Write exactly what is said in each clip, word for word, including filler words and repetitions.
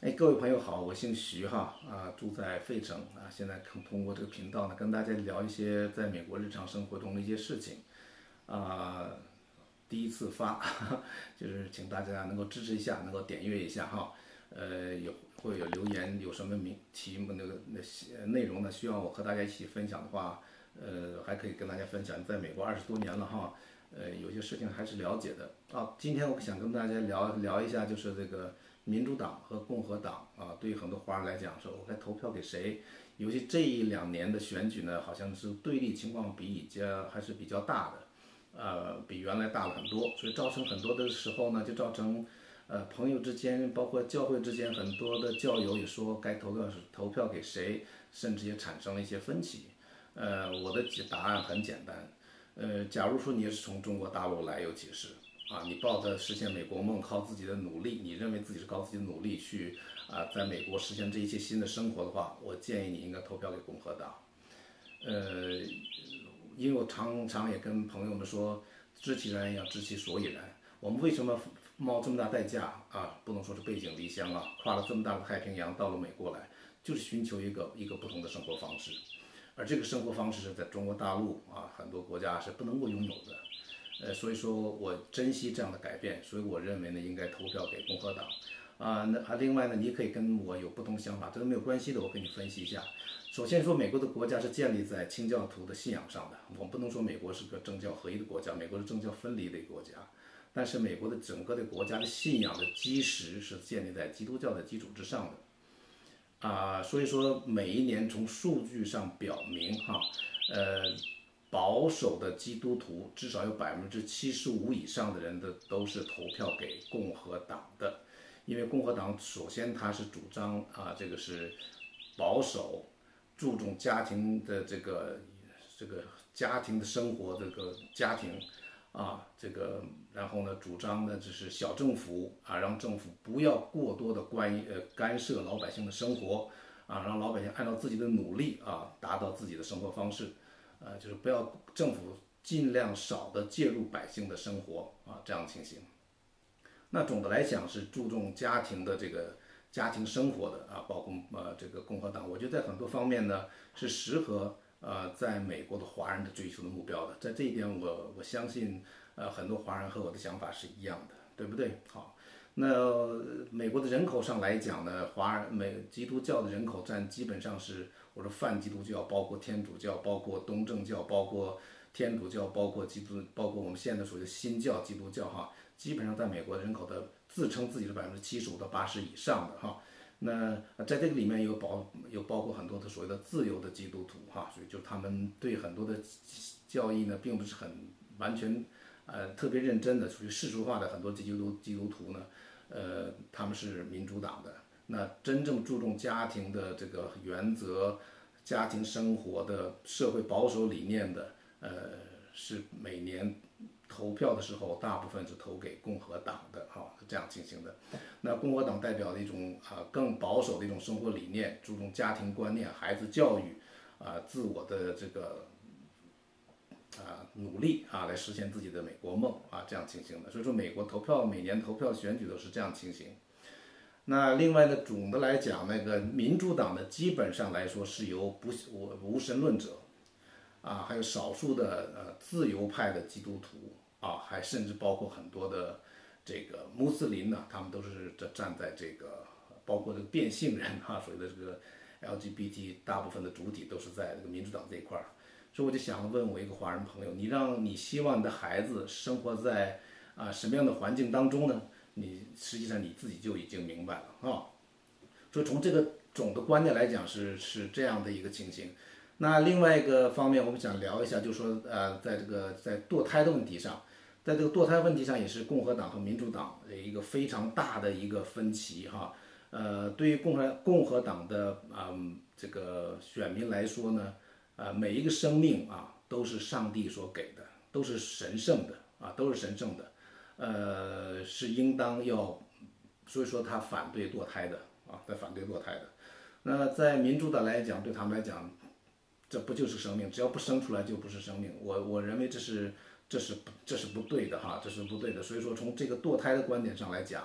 哎，各位朋友好，我姓徐哈，啊，住在费城啊，现在通通过这个频道呢，跟大家聊一些在美国日常生活中的一些事情，啊，第一次发，就是请大家能够支持一下，能够点阅一下哈，呃，有会有留言，有什么名题目那个那些内容呢，需要我和大家一起分享的话，呃，还可以跟大家分享，在美国二十多年了哈，呃，有些事情还是了解的啊。今天我想跟大家聊聊一下，就是这个民主党和共和党啊，对于很多华人来讲，说我该投票给谁？尤其这一两年的选举呢，好像是对立情况比以前还是比较大的。呃，比原来大了很多，所以造成很多的时候呢，就造成，呃，朋友之间，包括教会之间，很多的教友也说该投票是投票给谁，甚至也产生了一些分歧。呃，我的答案很简单，呃，假如说你是从中国大陆来，尤其是啊，你抱着实现美国梦，靠自己的努力，你认为自己是靠自己的努力去啊，在美国实现这一切新的生活的话，我建议你应该投票给共和党。呃，因为我常常也跟朋友们说，知其然要知其所以然。我们为什么冒这么大代价啊？不能说是背井离乡啊，跨了这么大的太平洋到了美国来，就是寻求一个一个不同的生活方式。而这个生活方式是在中国大陆啊，很多国家是不能够拥有的。呃，所以说我珍惜这样的改变，所以我认为呢，应该投票给共和党。啊，那啊，另外呢，你也可以跟我有不同想法，这个没有关系的，我跟你分析一下。首先说，美国的国家是建立在清教徒的信仰上的，我们不能说美国是个政教合一的国家，美国是政教分离的一个国家。但是美国的整个的国家的信仰的基石是建立在基督教的基础之上的。啊，所以说每一年从数据上表明哈，呃，保守的基督徒至少有百分之七十五以上的人的都是投票给共和党的，因为共和党首先它是主张啊，这个是保守，注重家庭的这个这个家庭的生活，这个家庭啊，这个然后呢，主张呢就是小政府啊，让政府不要过多的关呃干涉老百姓的生活啊，让老百姓按照自己的努力啊，达到自己的生活方式，呃，就是不要政府尽量少的介入百姓的生活啊，这样情形。那总的来讲是注重家庭的这个家庭生活的啊，包括呃这个共和党，我觉得在很多方面呢是适合呃在美国的华人的追求的目标的，在这一点我我相信呃很多华人和我的想法是一样的，对不对？好，那美国的人口上来讲呢，华人美基督教的人口占基本上是我说泛基督教，包括天主教，包括东正教，包括天主教，包括基督，包括我们现在所谓的新教基督教哈。基本上在美国人口的自称自己是百分之七十五到八十以上的哈。那在这个里面有包有包括很多的所谓的自由的基督徒哈，所以就他们对很多的教义呢并不是很完全呃特别认真的，属于世俗化的很多基督基督徒呢，呃他们是民主党的。那真正注重家庭的这个原则、家庭生活的社会保守理念的，呃是每年投票的时候，大部分是投给共和党的，哈，是这样进行的。那共和党代表的一种啊更保守的一种生活理念，注重家庭观念、孩子教育，啊自我的这个啊努力啊来实现自己的美国梦啊这样情形的。所以说，美国投票每年投票选举都是这样情形。那另外呢，总的来讲，那个民主党呢，基本上来说是由不无无神论者啊，还有少数的呃自由派的基督徒啊，还甚至包括很多的这个穆斯林呢，他们都是这站在这个包括这个变性人哈、啊，所谓的这个 L G B T， 大部分的主体都是在这个民主党这一块儿。所以我就想问我一个华人朋友，你让你希望你的孩子生活在啊什么样的环境当中呢？你实际上你自己就已经明白了啊。所以从这个总的观念来讲是是这样的一个情形。那另外一个方面，我们想聊一下，就是说，呃，在这个在堕胎的问题上，在这个堕胎问题上，也是共和党和民主党的一个非常大的一个分歧哈。呃，对于共和共和党的嗯这个选民来说呢，呃，每一个生命啊都是上帝所给的，都是神圣的啊，都是神圣的，呃，是应当要，所以说他反对堕胎的啊，在反对堕胎的。那在民主党来讲，对他们来讲，这不就是生命？只要不生出来就不是生命。我我认为这是这是这是不对的哈，这是不对的。所以说从这个堕胎的观点上来讲，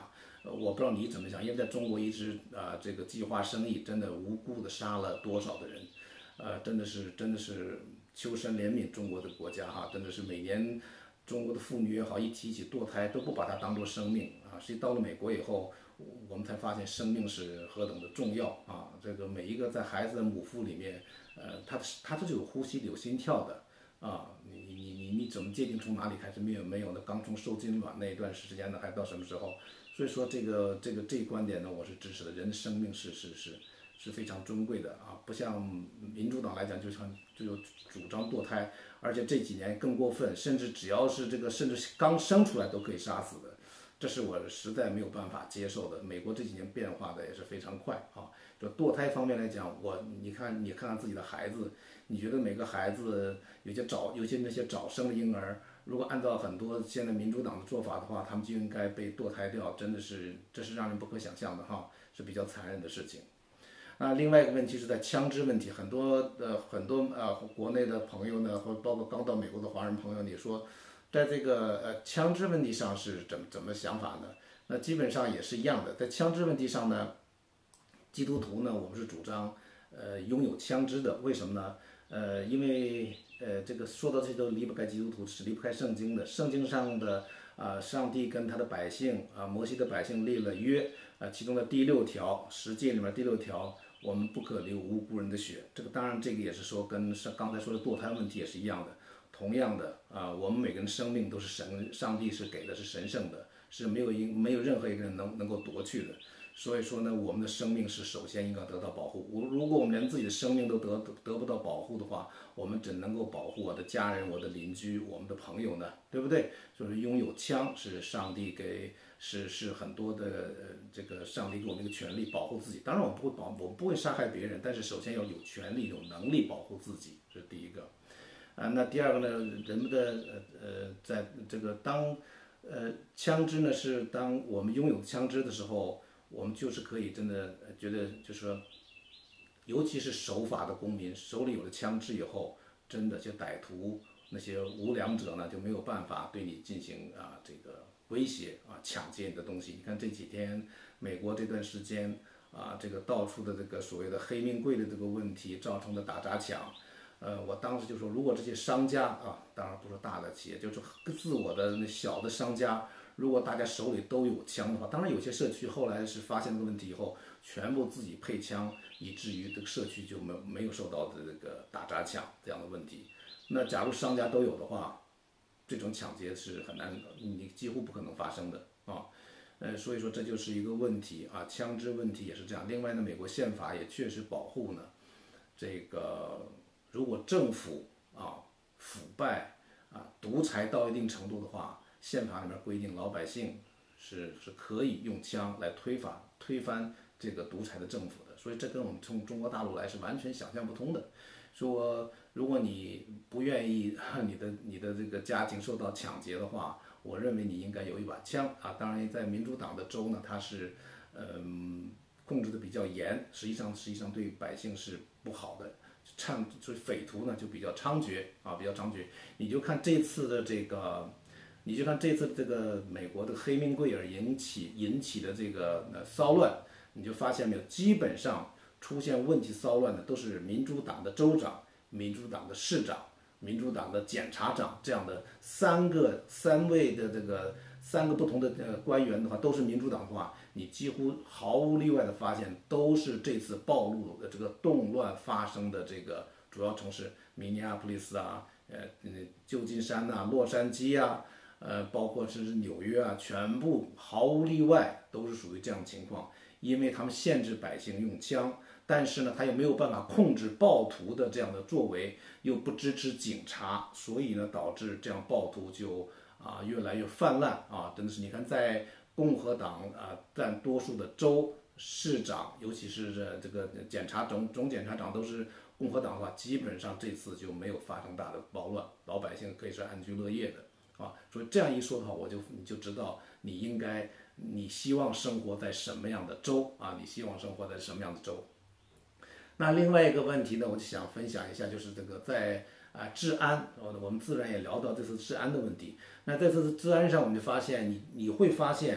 呃，我不知道你怎么想，因为在中国一直啊、这个计划生育真的无辜的杀了多少的人，呃，真的是真的是求神怜悯中国的国家哈，真的是每年中国的妇女也好，一提起堕胎都不把它当做生命啊，实际到了美国以后，我们才发现生命是何等的重要啊！这个每一个在孩子的母腹里面，呃，它它都是有呼吸的、有心跳的啊！你你你你怎么界定从哪里开始没有没有呢？刚从受精卵那一段时间呢，还到什么时候？所以说这个这个这一观点呢，我是支持的。人的生命是是是是非常珍贵的啊，不像民主党来讲，就像就有主张堕胎，而且这几年更过分，甚至只要是这个甚至刚生出来都可以杀死的。这是我实在没有办法接受的。美国这几年变化的也是非常快啊。就堕胎方面来讲，我你看你看看自己的孩子，你觉得每个孩子有些早，尤其那些早生的婴儿，如果按照很多现在民主党的做法的话，他们就应该被堕胎掉，真的是这是让人不可想象的哈，是比较残忍的事情。啊，另外一个问题是在枪支问题，很多呃很多呃国内的朋友呢，或者包括刚到美国的华人朋友，你说，在这个呃枪支问题上是怎么怎么想法呢？那基本上也是一样的，在枪支问题上呢，基督徒呢，我们是主张呃拥有枪支的，为什么呢？呃，因为呃这个说到这都离不开基督徒，是离不开圣经的，圣经上的啊、上帝跟他的百姓啊、摩西的百姓立了约啊、其中的第六条，十诫里面第六条。我们不可流无辜人的血，这个当然这个也是说跟上刚才说的堕胎问题也是一样的，同样的啊、我们每个人生命都是神，上帝是给的是神圣的，是没有一没有任何一个人能能够夺去的，所以说呢，我们的生命是首先应该得到保护。如如果我们连自己的生命都得得不到保护的话，我们怎能够保护我的家人、我的邻居、我们的朋友呢？对不对？就是拥有枪是上帝给。是是很多的呃这个上帝给我们一个权利保护自己，当然我们不会保，我们不会杀害别人，但是首先要有权利、有能力保护自己，这是第一个。啊，那第二个呢，人们的呃呃在这个当呃枪支呢是当我们拥有枪支的时候，我们就是可以真的觉得就是说，尤其是守法的公民手里有了枪支以后，真的就歹徒那些无良者呢就没有办法对你进行啊这个。威胁啊，抢劫你的东西。你看这几天美国这段时间啊，这个到处的这个所谓的黑名贵的这个问题造成的打砸抢，呃，我当时就说，如果这些商家啊，当然不是大的企业，就是自我的那小的商家，如果大家手里都有枪的话，当然有些社区后来是发现这个问题以后，全部自己配枪，以至于这个社区就没没有受到的这个打砸抢这样的问题。那假如商家都有的话，这种抢劫是很难，你几乎不可能发生的啊，呃，所以说这就是一个问题啊，枪支问题也是这样。另外呢，美国宪法也确实保护呢，这个如果政府啊腐败啊独裁到一定程度的话，宪法里面规定老百姓是是可以用枪来推翻推翻这个独裁的政府的，所以这跟我们从中国大陆来是完全想象不通的。说如果你不愿意你的你的这个家庭受到抢劫的话，我认为你应该有一把枪啊。当然，在民主党的州呢，它是嗯控制的比较严，实际上实际上对百姓是不好的，猖所以匪徒呢就比较猖獗啊，比较猖獗。你就看这次的这个，你就看这次这个美国的黑命贵尔引起引起的这个呃骚乱，你就发现没有，基本上。出现问题骚乱的都是民主党的州长、民主党的市长、民主党的检察长这样的三个三位的这个三个不同的呃官员的话，都是民主党的话，你几乎毫无例外的发现都是这次暴露的这个动乱发生的这个主要城市，明尼阿普利斯啊，呃旧金山呐、洛杉矶啊，呃包括甚至纽约啊，全部毫无例外都是属于这样的情况，因为他们限制百姓用枪。但是呢，他又没有办法控制暴徒的这样的作为，又不支持警察，所以呢，导致这样暴徒就啊越来越泛滥啊，真的是你看，在共和党啊占多数的州市长，尤其是这这个检察总总检察长都是共和党的话，基本上这次就没有发生大的暴乱，老百姓可以是安居乐业的啊。所以这样一说的话，我就你就知道你应该你希望生活在什么样的州啊？你希望生活在什么样的州？那另外一个问题呢，我就想分享一下，就是这个在啊治安，我们自然也聊到这次治安的问题。那这次治安上，我们就发现，你你会发现，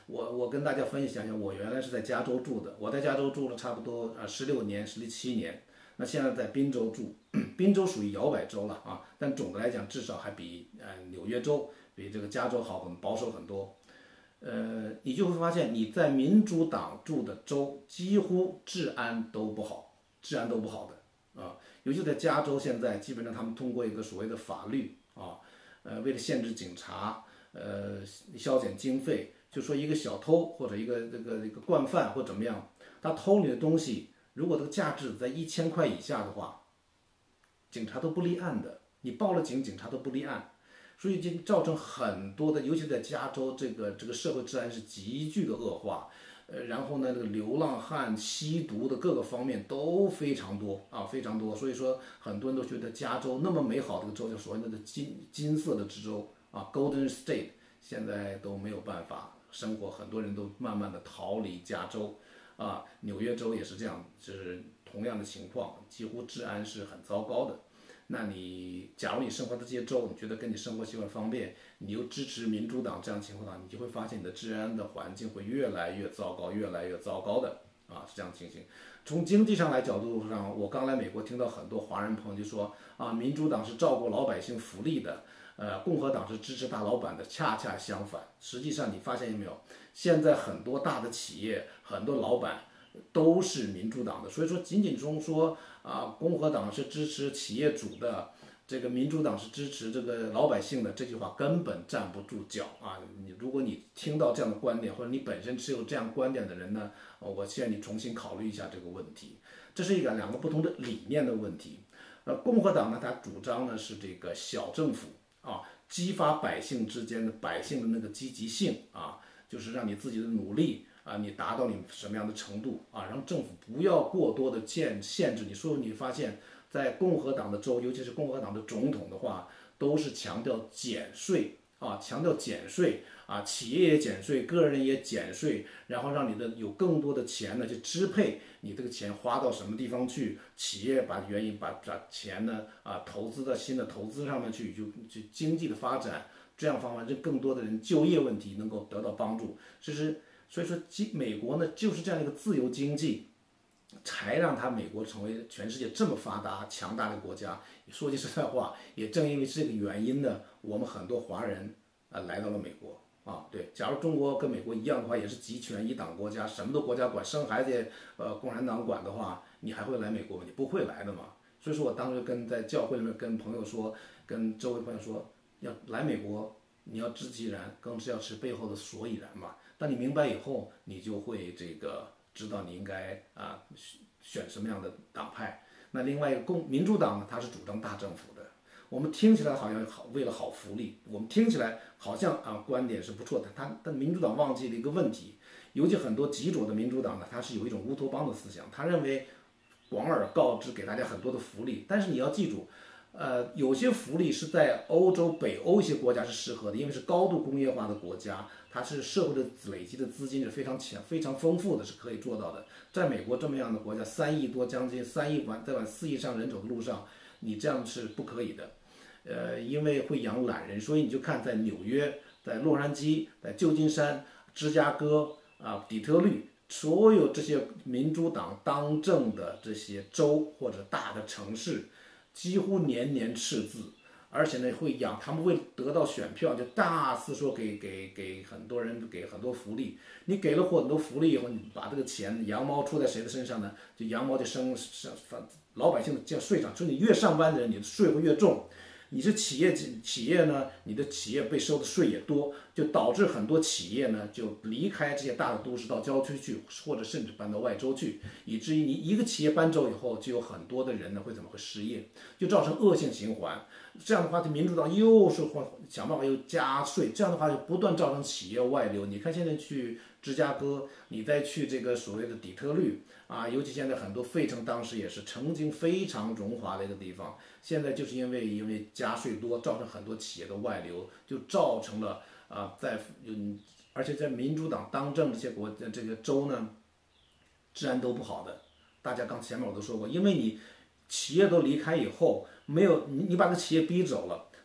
我我跟大家分享一下，我原来是在加州住的，我在加州住了差不多呃十六年、十七年，那现在在宾州住，宾州属于摇摆州了啊，但总的来讲，至少还比呃纽约州、比这个加州好很保守很多。呃，你就会发现你在民主党住的州，几乎治安都不好，治安都不好的啊。尤其在加州，现在基本上他们通过一个所谓的法律啊，呃，为了限制警察，呃，削减经费，就说一个小偷或者一个这个一个惯犯或怎么样，他偷你的东西，如果这个价值在一千块以下的话，警察都不立案的，你报了警，警察都不立案。所以就造成很多的，尤其在加州，这个这个社会治安是急剧的恶化，呃，然后呢，这个流浪汉、吸毒的各个方面都非常多啊，非常多。所以说，很多人都觉得加州那么美好的一个州，就所谓的金金色的之州啊 ，Golden State，现在都没有办法生活，很多人都慢慢的逃离加州啊，纽约州也是这样，就是同样的情况，几乎治安是很糟糕的。那你假如你生活的这些州，你觉得跟你生活习惯方便，你又支持民主党这样的情况下，你就会发现你的治安的环境会越来越糟糕，越来越糟糕的啊，是这样的情形。从经济上来角度上，我刚来美国，听到很多华人朋友就说啊，民主党是照顾老百姓福利的，呃，共和党是支持大老板的，恰恰相反。实际上你发现没有，现在很多大的企业，很多老板都是民主党的，所以说仅仅中说啊，共和党是支持企业主的，这个民主党是支持这个老百姓的，这句话根本站不住脚啊！你如果你听到这样的观点，或者你本身持有这样观点的人呢，我建议你重新考虑一下这个问题。这是一个两个不同的理念的问题。呃，共和党呢，它主张呢是这个小政府啊，激发百姓之间的百姓的那个积极性啊，就是让你自己的努力。啊，你达到你什么样的程度啊？让政府不要过多的限限制你。所以你发现，在共和党的州，尤其是共和党的总统的话，都是强调减税啊，强调减税啊，企业也减税，个人也减税，然后让你的有更多的钱呢去支配你这个钱花到什么地方去，企业把原因把把钱呢啊投资到新的投资上面去，就就经济的发展，这样方法让更多的人就业问题能够得到帮助。其实。所以说，美国呢就是这样一个自由经济，才让它美国成为全世界这么发达强大的国家。说句实在话，也正因为这个原因呢，我们很多华人啊、呃、来到了美国啊。对，假如中国跟美国一样的话，也是集权一党国家，什么都国家管，生孩子也呃共产党管的话，你还会来美国吗？你不会来的嘛。所以说我当时跟在教会里面跟朋友说，跟周围朋友说，要来美国，你要知其然，更是要知背后的所以然嘛。当你明白以后，你就会这个知道你应该啊选什么样的党派。那另外一个共民主党呢，它是主张大政府的。我们听起来好像好为了好福利，我们听起来好像啊观点是不错的。他但民主党忘记了一个问题，尤其很多极左的民主党呢，它是有一种乌托邦的思想，他认为广而告之，给大家很多的福利。但是你要记住。呃，有些福利是在欧洲、北欧一些国家是适合的，因为是高度工业化的国家，它是社会的累积的资金是非常强、非常丰富的，是可以做到的。在美国这么样的国家，三亿多，将近三亿往再往四亿上人口的路上，你这样是不可以的。呃，因为会养懒人，所以你就看在纽约、在洛杉矶、在旧金山、芝加哥啊、底特律，所有这些民主党当政的这些州或者大的城市。几乎年年赤字，而且呢会养他们为了得到选票，就大肆说给给给很多人给很多福利。你给了很多福利以后，你把这个钱羊毛出在谁的身上呢？就羊毛就生生老百姓的叫税上，所以你越上班的人，你的税会越重。你是企业企业呢，你的企业被收的税也多，就导致很多企业呢就离开这些大的都市到郊区去，或者甚至搬到外州去，以至于你一个企业搬走以后，就有很多的人呢会怎么会失业，就造成恶性循环。这样的话，民主党又是想办法又加税，这样的话就不断造成企业外流。你看现在去芝加哥，你再去这个所谓的底特律啊，尤其现在很多费城当时也是曾经非常荣华的一个地方，现在就是因为因为加税多，造成很多企业的外流，就造成了啊，在嗯，而且在民主党当政这些国这个州呢，治安都不好的。大家刚前面我都说过，因为你企业都离开以后，没有你你把这企业逼走了，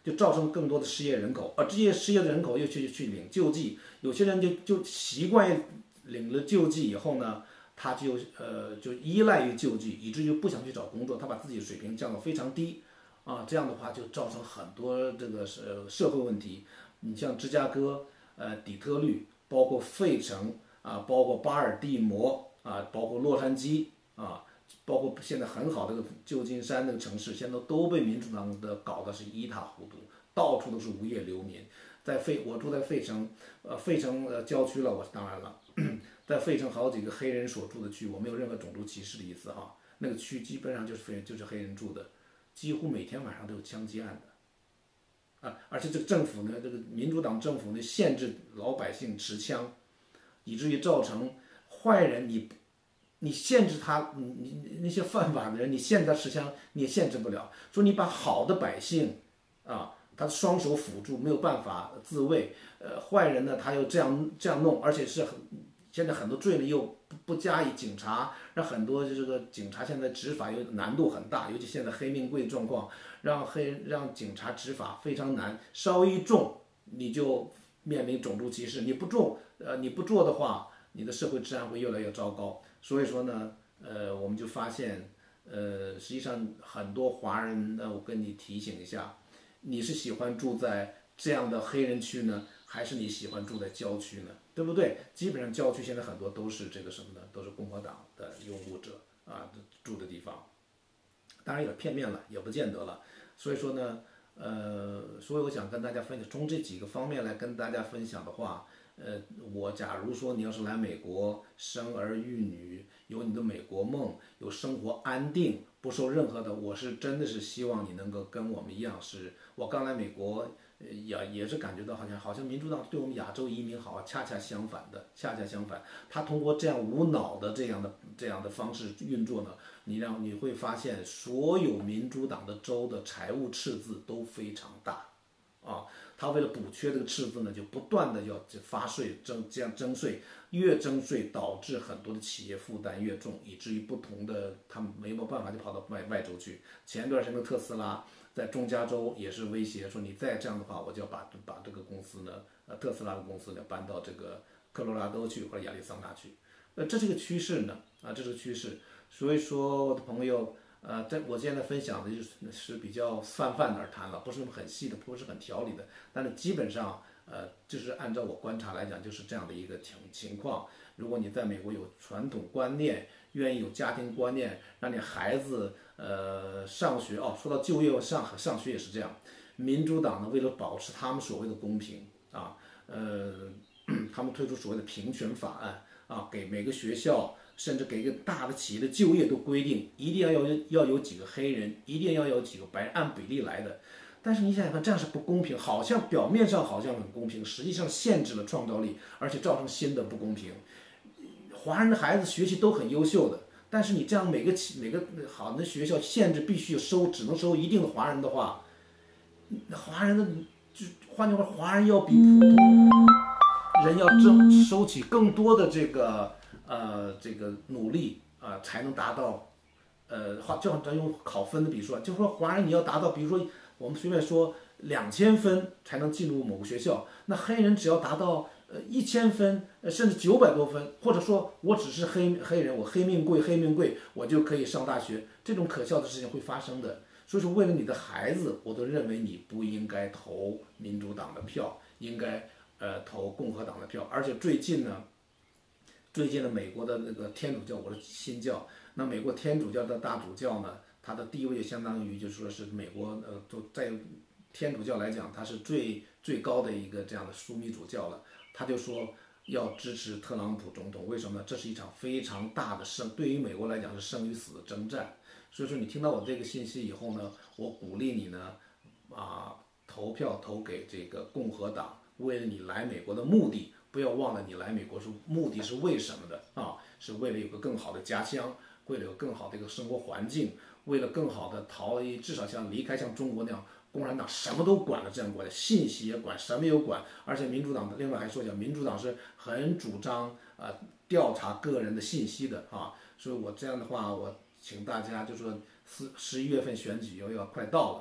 就造成更多的失业人口，而这些失业的人口又去去领救济，有些人就就习惯领了救济以后呢，他就呃就依赖于救济，以至于不想去找工作，他把自己的水平降到非常低，啊，这样的话就造成很多这个社社会问题。你像芝加哥、呃底特律，包括费城啊，包括巴尔的摩啊，包括洛杉矶啊。包括现在很好的旧金山那个城市，现在都被民主党的搞得是一塌糊涂，到处都是无业流民。在费，我住在费城，呃，费城呃郊区了，我当然了，在费城好几个黑人所住的区，我没有任何种族歧视的意思哈，那个区基本上就是非就是黑人住的，几乎每天晚上都有枪击案的，啊，而且这个政府呢，这个民主党政府呢，限制老百姓持枪，以至于造成坏人你。你限制他，你你那些犯法的人，你限制他持枪，你也限制不了。说你把好的百姓，啊，他双手辅助没有办法自卫，呃，坏人呢他又这样这样弄，而且是很现在很多罪呢又不不加以警察，让很多这个警察现在执法又难度很大，尤其现在黑命贵状况，让黑让警察执法非常难，稍微一重你就面临种族歧视，你不重，呃，你不做的话，你的社会治安会越来越糟糕。所以说呢，呃，我们就发现，呃，实际上很多华人呢，我跟你提醒一下，你是喜欢住在这样的黑人区呢，还是你喜欢住在郊区呢？对不对？基本上郊区现在很多都是这个什么呢？都是共和党的拥护者啊住的地方，当然也片面了，也不见得了。所以说呢，呃，所以我想跟大家分享，从这几个方面来跟大家分享的话。呃，我假如说你要是来美国生儿育女，有你的美国梦，有生活安定，不受任何的，我是真的是希望你能够跟我们一样是，是我刚来美国，也也是感觉到好像好像民主党对我们亚洲移民好啊，恰恰相反的，恰恰相反，他通过这样无脑的这样的这样的方式运作呢，你让你会发现所有民主党的州的财务赤字都非常大，啊。他为了补缺这个赤字呢，就不断的要发税征这样征税，越征税导致很多的企业负担越重，以至于不同的他们没有办法就跑到外外州去。前段时间的特斯拉在中加州也是威胁说，你再这样的话，我就要把把这个公司呢，呃，特斯拉的公司呢搬到这个科罗拉多去或者亚利桑那去。呃，这是个趋势呢，啊，这是个趋势。所以说，我的朋友。呃，在我现在分享的就是是比较泛泛而谈了，不是很细的，不是很条理的，但是基本上，呃，就是按照我观察来讲，就是这样的一个情情况。如果你在美国有传统观念，愿意有家庭观念，让你孩子呃上学哦，说到就业上上学也是这样。民主党呢，为了保持他们所谓的公平啊，呃，他们推出所谓的平权法案啊，给每个学校。甚至给一个大的企业的就业都规定，一定要有要有几个黑人，一定要有几个白人，按比例来的。但是你想想看，这样是不公平，好像表面上好像很公平，实际上限制了创造力，而且造成新的不公平。华人的孩子学习都很优秀的，但是你这样每个企每个好的学校限制必须收，只能收一定的华人的话，华人的就换句话，华人要比普通人要挣收起更多的这个。呃，这个努力啊、呃，才能达到，呃，就好咱用考分的比说，就是说华人你要达到，比如说我们随便说两千分才能进入某个学校，那黑人只要达到呃一千分，呃甚至九百多分，或者说我只是黑黑人，我黑命贵黑命贵，我就可以上大学，这种可笑的事情会发生的。所以说，为了你的孩子，我都认为你不应该投民主党的票，应该呃投共和党的票，而且最近呢。最近的美国的那个天主教，我的新教，那美国天主教的大主教呢，他的地位就相当于就是说是美国呃，都在天主教来讲，他是最最高的一个这样的枢密主教了。他就说要支持特朗普总统，为什么呢？这是一场非常大的生，对于美国来讲是生与死的征战。所以说你听到我这个信息以后呢，我鼓励你呢，啊，投票投给这个共和党，为了你来美国的目的。不要忘了，你来美国是目的是为什么的啊？是为了有个更好的家乡，为了有更好的一个生活环境，为了更好的逃离，至少像离开像中国那样，共产党什么都管的这样国家，信息也管，什么也管。而且民主党的，另外还说一下，民主党是很主张呃调查个人的信息的啊。所以我这样的话，我请大家就说十十一月份选举又要快到了。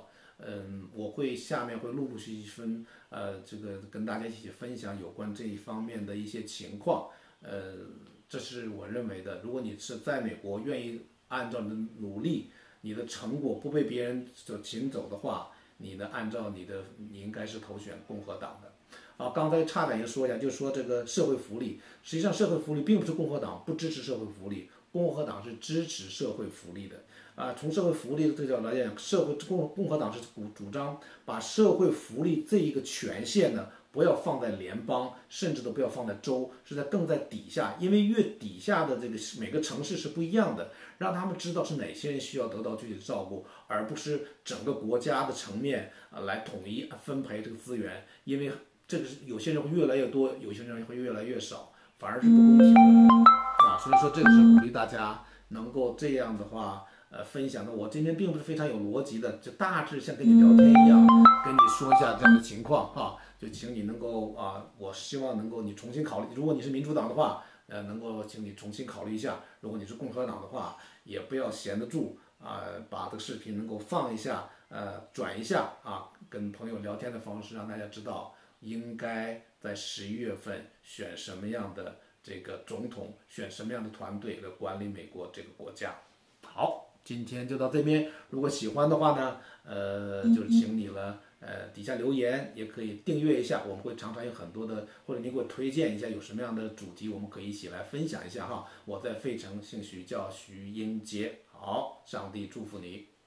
嗯，我会下面会陆陆续续分，呃，这个跟大家一起分享有关这一方面的一些情况，呃，这是我认为的。如果你是在美国愿意按照你的努力，你的成果不被别人所请走的话，你呢按照你的，你应该是投选共和党的。啊，刚才差点也说一下，就说这个社会福利，实际上社会福利并不是共和党不支持社会福利，共和党是支持社会福利的。啊，从社会福利的这个角度来讲，社会共共和党是主主张把社会福利这一个权限呢，不要放在联邦，甚至都不要放在州，是在更在底下，因为越底下的这个每个城市是不一样的，让他们知道是哪些人需要得到具体的照顾，而不是整个国家的层面啊来统一分配这个资源，因为这个是有些人会越来越多，有些人会越来越少，反而是不公平的啊。所以说这个是鼓励大家能够这样的话。呃，分享的我今天并不是非常有逻辑的，就大致像跟你聊天一样，跟你说一下这样的情况哈、啊，就请你能够啊，我希望能够你重新考虑，如果你是民主党的话，呃，能够请你重新考虑一下；如果你是共和党的话，也不要闲得住啊，把这个视频能够放一下，呃，转一下啊，跟朋友聊天的方式，让大家知道应该在十一月份选什么样的这个总统，选什么样的团队来管理美国这个国家。好。今天就到这边，如果喜欢的话呢，呃，就请你了，呃，底下留言，也可以订阅一下，我们会常常有很多的，或者你给我推荐一下有什么样的主题，我们可以一起来分享一下哈。我在费城，姓徐，叫徐英杰。好，上帝祝福你。